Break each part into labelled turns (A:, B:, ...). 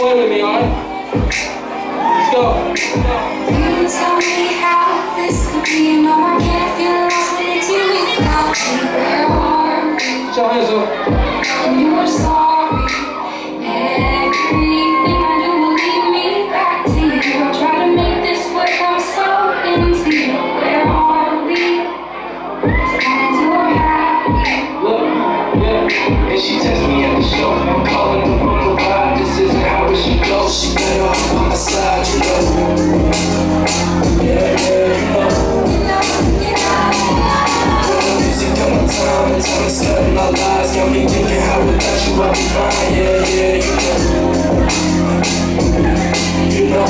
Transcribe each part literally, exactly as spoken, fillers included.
A: play with me, alright? Let's go.
B: You tell me how this could be. You know I can't feel lost when it's you without me. Where are we?
A: Put your hands up.
B: And you are sorry. Everything I do will lead me back to you. I try to make this work. I'm so into you. Where are we? As long as you're happy.
A: Look, yeah. And she text me at the show. I'm calling her from the ride. This isn't how it should go. She better off on my side, you know. Yeah, yeah, you know. When the music got my time and time is cutting my lies. Got me thinking how without you I'll be fine. Yeah, yeah, you know. You know.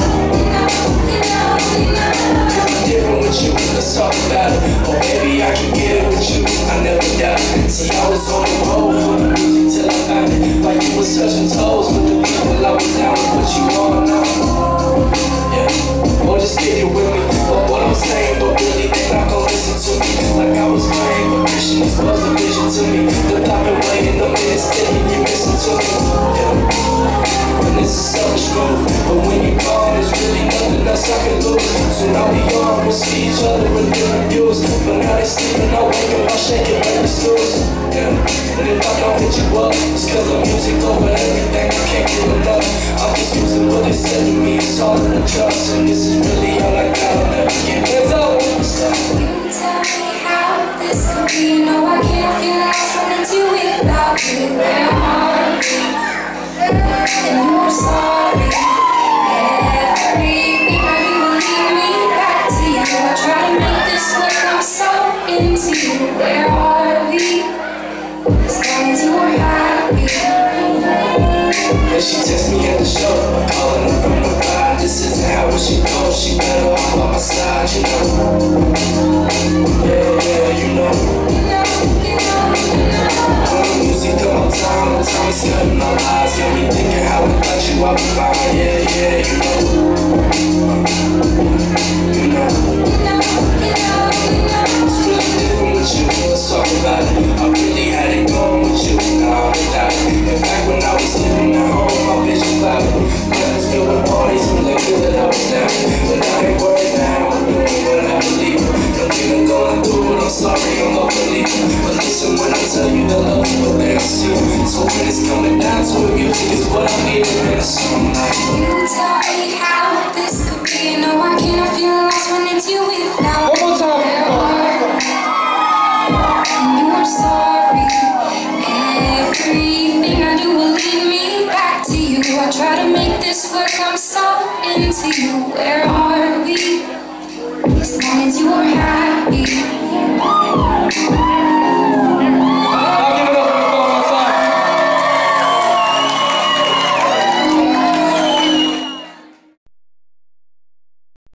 A: Different with you, let's talk about it. Oh baby, I can get it with you, I never doubt it. See, I was on the road for the music till I found it. Like you was touching toes with the people I was down with, but you all know. Yeah, or just get it with me. But what I'm saying, but really they not gon' listen to me. Like I was playing, but mission is was a vision to me. The I've been waiting a minute, sticking, you missing to me. Yeah, and this is selfish move, but when you gone, there's really nothing else I can lose. So now we on, we'll see each other with different views. But now they sleeping, I wake up, I shake it like the snooze. Yeah, and if I don't hit you up, it's cause the music over everything, I can't get enough. I'm just using what they said to me, it's all in the trust. And this is really all I got, I'll never give it up.
B: You tell me how this could be. You know I can't feel lost when it's you without you. Where are we? And you're sorry. Everything I do will lead me back to you. I try to make this work, I'm so into you. Where are we? As long as you're happy.
A: And she text me at the show, I'm calling her from the ride. This isn't how it should go, she better off on my side, you know. Yeah, yeah, you know. When the music got my time, the time is cutting my lies. Got me thinking how without you I'll be fine. Yeah, yeah, you know. You know. It's really different with you, let's talk about it. I really had it going with you, now I'm without it. And back when I was living at home, my vision clouded. I was filled with parties and liquor that I was down. But I ain't worried now, I'm doing what I believe. Don't even going through it, I'm sorry, I'm a believer. But listen when I tell you the love is what they don't see. So when it's coming down to it, music is what I need. And it's something like
B: you tell me how this could be. You know I can't feel lost when it's you without
A: one more time.
B: and you're sorry. Everything I do will lead me back to you. I try to make this work, I'm so into you. Where are we? As long as you're happy.